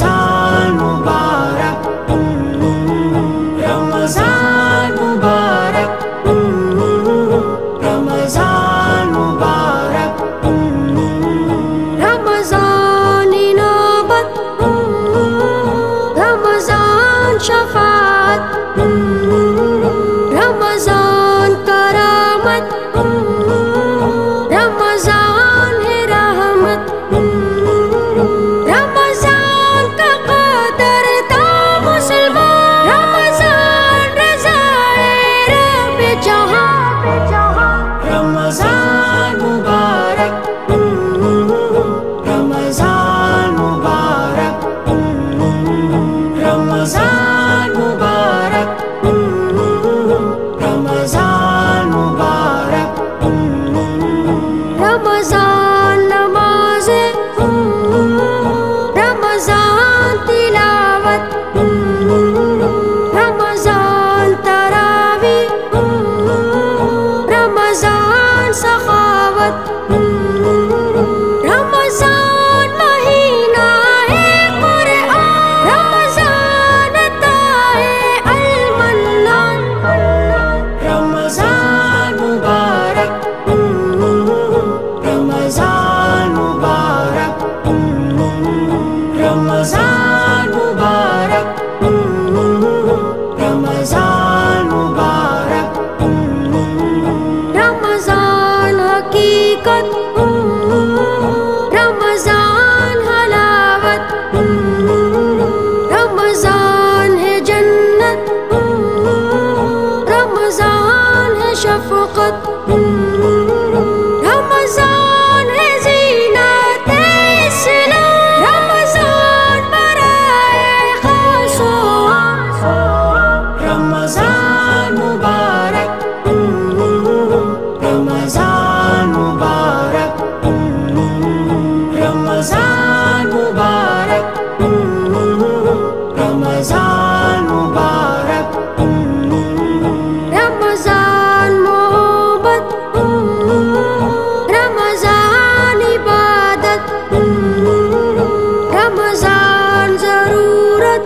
رمضان مبارک، رمضان مبارک، رمضان مبارک، رمضان انابت، رمضان شفاعت، رمضان کرامت، رمضان ہے رحمت، رمضان کا قدر تھا مسلمان، رمضان رضا رب جہاں، رمضان مبارک، رمضان مبارک، رمضان مبارک، رمضان مبارک، رمضان نماز، رمضان تلاوت، رمضان تراوی، رمضان سخاوت، رمضان مہینہ ہے قرآن، رمضان عطا ہے المنان، رمضان مبارک، رمضان مبارک، رمضان مبارک، رمضان مبارک، رمضان حقیقت، رمضان حلاوت، رمضان ہے جنت، رمضان ہے شفقت، رمضان ہے زینت اسلام، رمضان برائے خاص و عام، رمضان مبارک، رمضان مبارک، رمضان مبارک، رمضان مبارک، رمضان محبت، رمضان عبادت، رمضان ضرورت،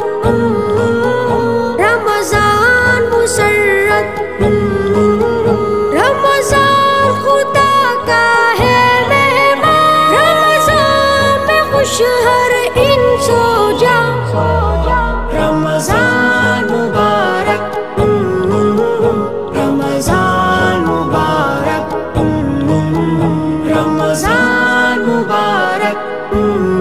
رمضان مسرت، رمضان خدا کا ہے مہمان، رمضان میں خوش ہر انس و جاں، رمضان مبارک، رمضان مبارک، رمضان مبارک،